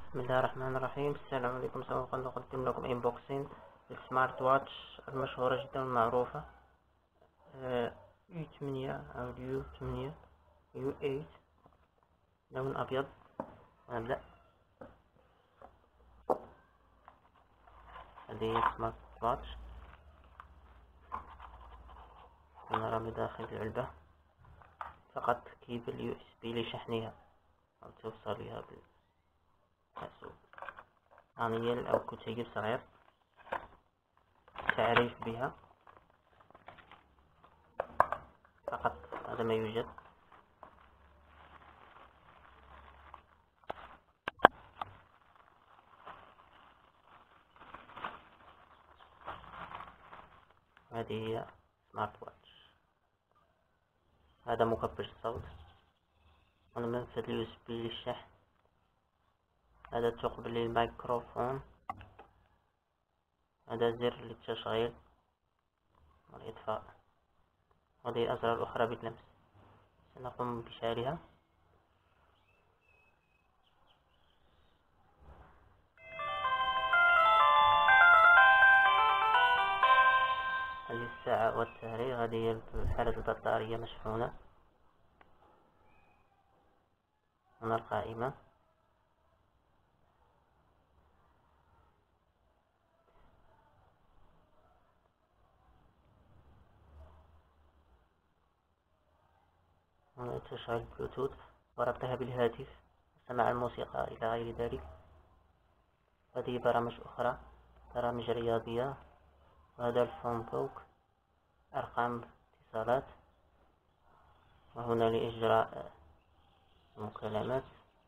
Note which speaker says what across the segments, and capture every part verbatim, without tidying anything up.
Speaker 1: بسم الله الرحمن الرحيم. السلام عليكم. سوف نقدم لكم انبوكسين للسمارت واتش المشهورة جدا والمعروفة يو ثمانية أو يو ثمانية يو ثمانية، لون أبيض. نبدأ. هذه سمارت واتش، نرى بداخل العلبة فقط كيبل يو اس بي لشحنها أو توصيلها بالحاسوب، أنيل أو كتيب صغير، تعريف بها فقط، هذا ما يوجد. هذه هي سمارت واتش. هذا مكبر الصوت، هنا منفذ اليو اس بي للشحن، هذا ثقب للميكروفون، هذا زر للتشغيل والإطفاء. هذه الأزرار الأخرى باللمس. سنقوم بشعلها. هذه الساعة والتاريخ، هذه هي حالة البطارية مشحونة. هنا القائمة، هنا تشغيل بلوتوث وربطها بالهاتف، سماع الموسيقى إلى غير ذلك. هذه برامج أخرى، برامج رياضية، وهذا الفون بوك، أرقام اتصالات، وهنا لإجراء المكالمات،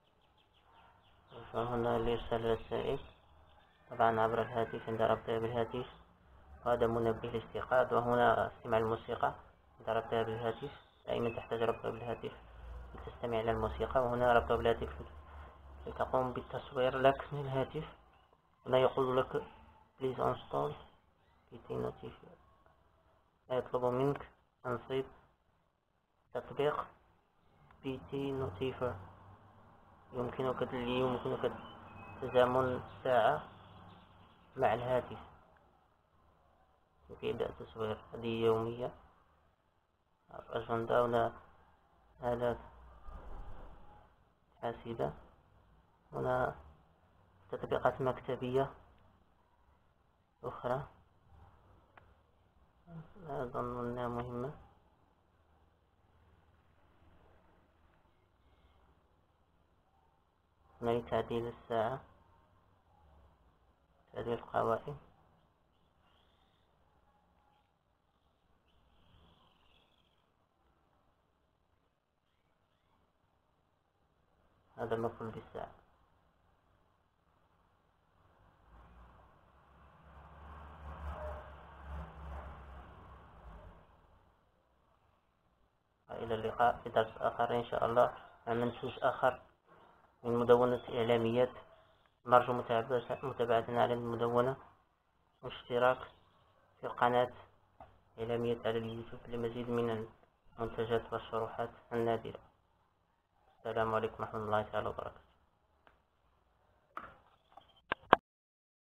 Speaker 1: وهنا لإرسال رسائل طبعا عبر الهاتف عند ربطها بالهاتف. وهذا منبه الاستيقاظ، وهنا استماع الموسيقى عند ربطها بالهاتف، دائما تحتاج ربطها بالهاتف لتستمع إلى الموسيقى. وهنا ربطها بالهاتف لتقوم بالتصوير لك من الهاتف. هنا يقول لك please install بي تي notify، يطلب منك تنصيب تطبيق بي تي notify. يمكنك يمكنك تزامن الساعة مع الهاتف كي يبدأ التصوير. هذه يومية، أجندة، هنا آلات حاسبة، هنا تطبيقات مكتبية أخرى لا أظن أنها مهمة. هنا لتعديل الساعة، تعديل القوائم. هذا مفعول بالساعة. إلى اللقاء في درس آخر إن شاء الله مع منتوج آخر من مدونة إعلاميات. نرجو متابعتنا على المدونة واشتراك في القناة إعلاميات على اليوتيوب لمزيد من المنتجات والشروحات النادرة. السلام عليكم ورحمة الله تعالى وبركاته.